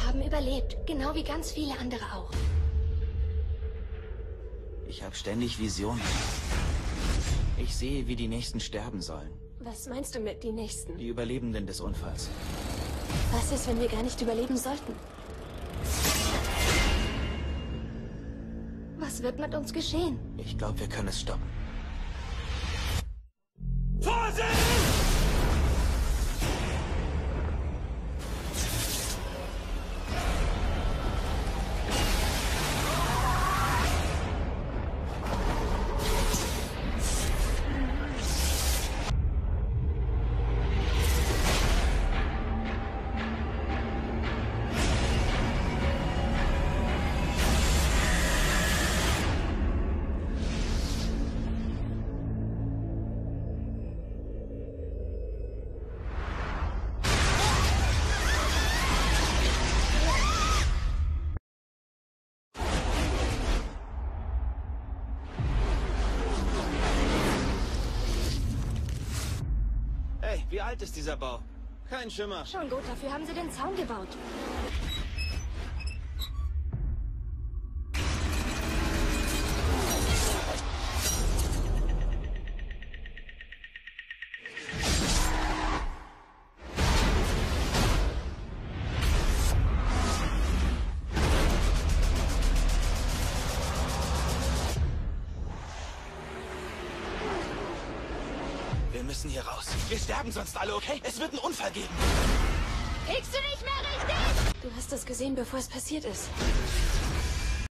haben überlebt, genau wie ganz viele andere auch. Ich habe ständig Visionen. Ich sehe, wie die Nächsten sterben sollen. Was meinst du mit die Nächsten? Die Überlebenden des Unfalls. Was ist, wenn wir gar nicht überleben sollten? Was wird mit uns geschehen? Ich glaube, wir können es stoppen. Vorsicht! Hey, wie alt ist dieser Bau? Kein Schimmer. Schon gut, dafür haben sie den Zaun gebaut. Wir müssen hier raus. Wir sterben sonst alle, okay? Es wird einen Unfall geben. Kriegst du nicht mehr richtig? Du hast es gesehen, bevor es passiert ist.